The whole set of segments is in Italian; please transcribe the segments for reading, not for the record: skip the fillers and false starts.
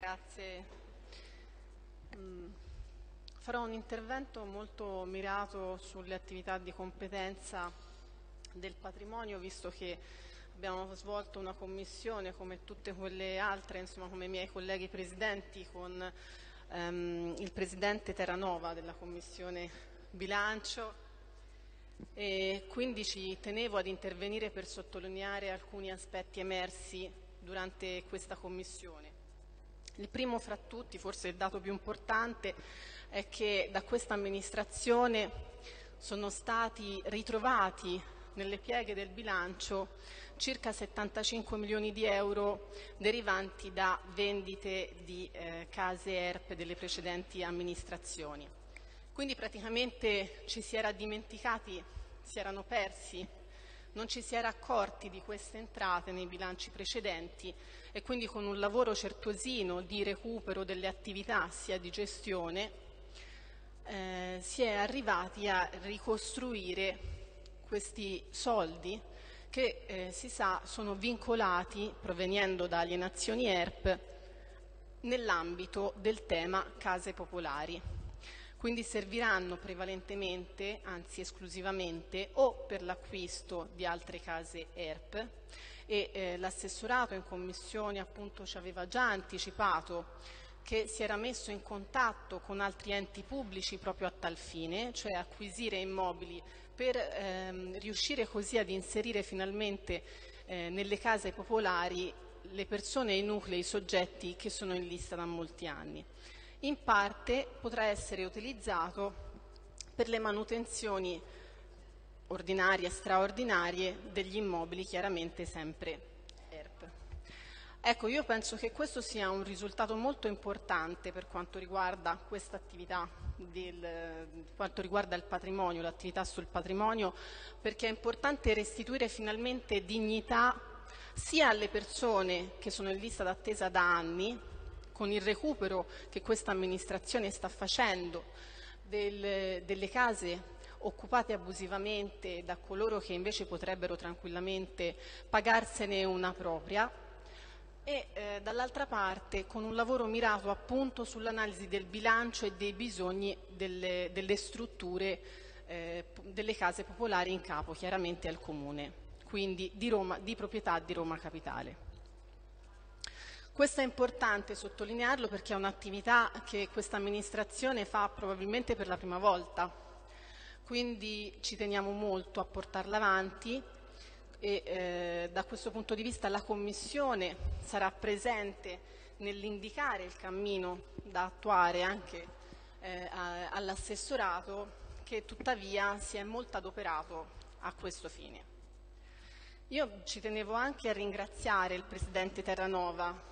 Grazie. Farò un intervento molto mirato sulle attività di competenza del patrimonio, visto che abbiamo svolto una commissione come tutte quelle altre, insomma come i miei colleghi presidenti, con il presidente Terranova della Commissione Bilancio, e quindi ci tenevo ad intervenire per sottolineare alcuni aspetti emersi durante questa commissione. Il primo fra tutti, forse il dato più importante, è che da questa amministrazione sono stati ritrovati nelle pieghe del bilancio circa 75 milioni di euro derivanti da vendite di case ERP delle precedenti amministrazioni. Quindi praticamente ci si era dimenticati, si erano persi, non ci si era accorti di queste entrate nei bilanci precedenti e quindi con un lavoro certosino di recupero delle attività sia di gestione si è arrivati a ricostruire questi soldi che si sa sono vincolati, provenendo da alienazioni ERP, nell'ambito del tema case popolari. Quindi serviranno prevalentemente, anzi esclusivamente, o per l'acquisto di altre case ERP e l'assessorato in commissione appunto ci aveva già anticipato che si era messo in contatto con altri enti pubblici proprio a tal fine, cioè acquisire immobili per riuscire così ad inserire finalmente nelle case popolari le persone, i nuclei, i soggetti che sono in lista da molti anni. In parte potrà essere utilizzato per le manutenzioni ordinarie e straordinarie degli immobili, chiaramente sempre ERP. Ecco, io penso che questo sia un risultato molto importante per quanto riguarda questa attività, quanto riguarda il patrimonio, l'attività sul patrimonio, perché è importante restituire finalmente dignità sia alle persone che sono in lista d'attesa da anni, con il recupero che questa amministrazione sta facendo delle case occupate abusivamente da coloro che invece potrebbero tranquillamente pagarsene una propria, e dall'altra parte con un lavoro mirato appunto sull'analisi del bilancio e dei bisogni delle strutture delle case popolari in capo chiaramente al Comune, quindi di proprietà di Roma Capitale. Questo è importante sottolinearlo perché è un'attività che questa amministrazione fa probabilmente per la prima volta, quindi ci teniamo molto a portarla avanti e da questo punto di vista la Commissione sarà presente nell'indicare il cammino da attuare anche all'assessorato, che tuttavia si è molto adoperato a questo fine. Io ci tenevo anche a ringraziare il Presidente Terranova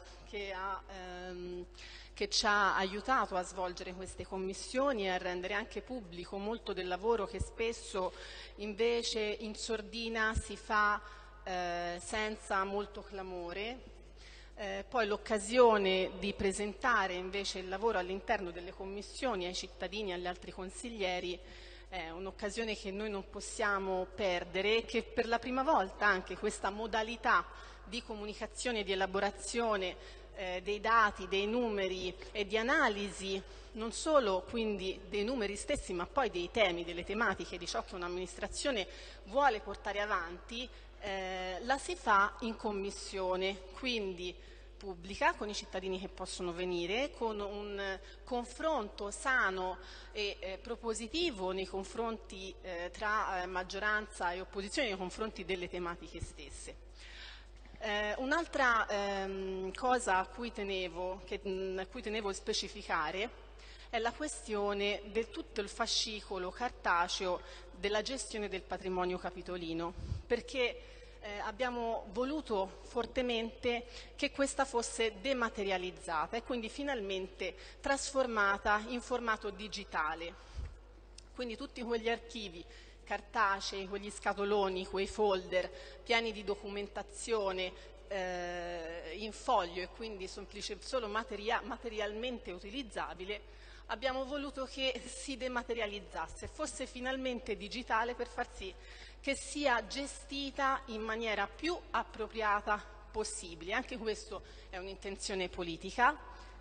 che ci ha aiutato a svolgere queste commissioni e a rendere anche pubblico molto del lavoro che spesso invece in sordina si fa senza molto clamore. Poi l'occasione di presentare invece il lavoro all'interno delle commissioni ai cittadini e agli altri consiglieri è un'occasione che noi non possiamo perdere e che per la prima volta anche questa modalità di comunicazione e di elaborazione dei dati, dei numeri e di analisi non solo quindi dei numeri stessi ma poi dei temi, delle tematiche, di ciò che un'amministrazione vuole portare avanti, la si fa in commissione, quindi pubblica, con i cittadini che possono venire, con un confronto sano e propositivo nei confronti tra maggioranza e opposizione, nei confronti delle tematiche stesse. Un'altra cosa a cui tenevo a specificare è la questione del tutto il fascicolo cartaceo della gestione del patrimonio capitolino, perché abbiamo voluto fortemente che questa fosse dematerializzata e quindi finalmente trasformata in formato digitale. Quindi tutti quegli archivi cartacei, quegli scatoloni, quei folder pieni di documentazione in foglio e quindi solo materialmente utilizzabile, abbiamo voluto che si dematerializzasse, fosse finalmente digitale per far sì che sia gestita in maniera più appropriata possibile. Anche questo è un'intenzione politica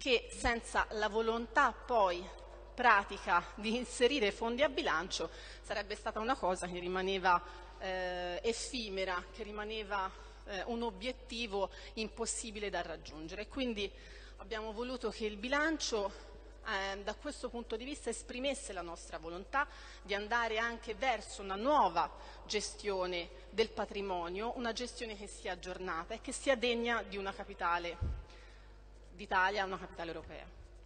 che senza la volontà poi pratica di inserire fondi a bilancio sarebbe stata una cosa che rimaneva effimera, che rimaneva un obiettivo impossibile da raggiungere. Quindi abbiamo voluto che il bilancio da questo punto di vista esprimesse la nostra volontà di andare anche verso una nuova gestione del patrimonio, una gestione che sia aggiornata e che sia degna di una capitale d'Italia, una capitale europea.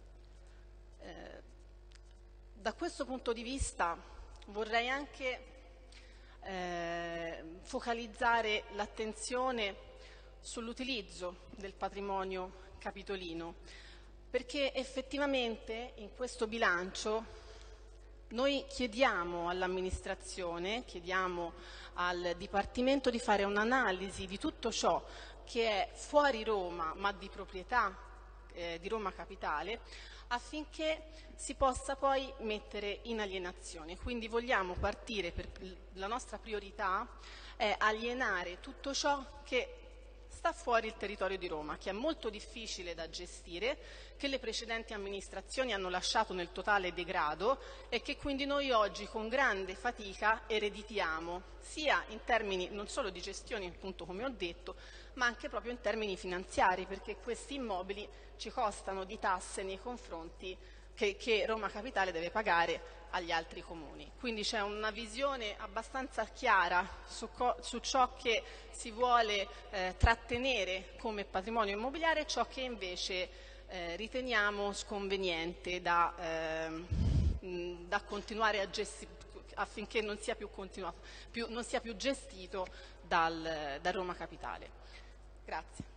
Da questo punto di vista vorrei anche focalizzare l'attenzione sull'utilizzo del patrimonio capitolino, perché effettivamente in questo bilancio noi chiediamo all'amministrazione, chiediamo al Dipartimento di fare un'analisi di tutto ciò che è fuori Roma ma di proprietà di Roma Capitale, affinché si possa poi mettere in alienazione. Quindi vogliamo partire, la nostra priorità è alienare tutto ciò che sta fuori il territorio di Roma, che è molto difficile da gestire, che le precedenti amministrazioni hanno lasciato nel totale degrado e che quindi noi oggi con grande fatica ereditiamo, sia in termini non solo di gestione, appunto come ho detto, ma anche proprio in termini finanziari, perché questi immobili ci costano di tasse nei confronti che Roma Capitale deve pagare agli altri comuni. Quindi c'è una visione abbastanza chiara su ciò che si vuole trattenere come patrimonio immobiliare e ciò che invece riteniamo sconveniente da continuare a gestire affinché non sia più gestito da Roma Capitale. Grazie.